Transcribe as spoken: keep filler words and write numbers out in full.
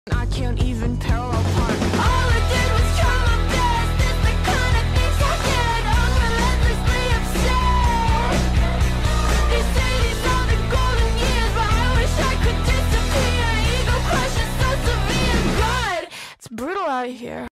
I can't even parallel park. All I did was try my best. It's the kind of things I get. I'm relentlessly obsessed. They say these are the golden years, but I wish I could disappear. Ego crush is so severe. God, it's brutal out here.